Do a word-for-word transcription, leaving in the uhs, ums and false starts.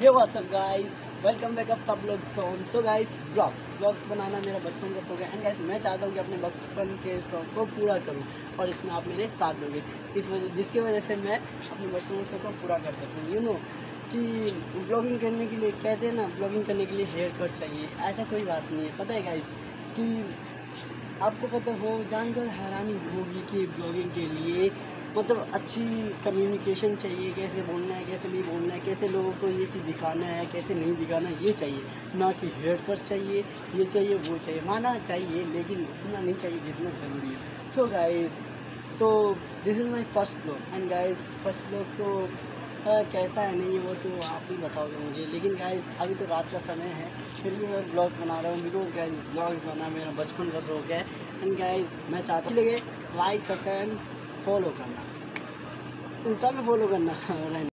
ये what's up guys, welcome back of the blog song. So guys, blogs blogs बनाना मेरा बचपन का शौक है एंड गाइस मैं चाहता हूँ कि अपने बचपन के शौक को पूरा करूँ और इसमें आप मेरे साथ दोगे, इस वजह जिसकी वजह से मैं अपने बचपन के शौक को पूरा कर सकूँ। यू नो कि ब्लॉगिंग करने के लिए कहते हैं ना, ब्लॉगिंग करने के लिए हेयर कट चाहिए, ऐसा कोई बात नहीं है। पता है गाइस कि आपको पता हो जानकर हैरानी होगी कि ब्लॉगिंग के लिए मतलब अच्छी कम्युनिकेशन चाहिए, कैसे बोलना है कैसे नहीं बोलना है, कैसे लोगों को ये चीज़ दिखाना है कैसे नहीं दिखाना है, ये चाहिए। ना कि हेयर कट चाहिए, ये चाहिए वो चाहिए, माना चाहिए लेकिन उतना नहीं चाहिए जितना ज़रूरी है। सो गाइस, तो this is my first blog and guys first blog तो आ, कैसा है नहीं है वो तो आप ही बताओगे मुझे। लेकिन गाइस अभी तो रात का समय है फिर भी मैं ब्लॉग्स बना रहा हूँ बिकॉज गाइस ब्लॉग्स बनाना मेरा बचपन का शौक है एंड गाइस मैं चाहता हूँ लगे लाइक सब्सक्राइब फॉलो करना, इंस्टा में फॉलो करना।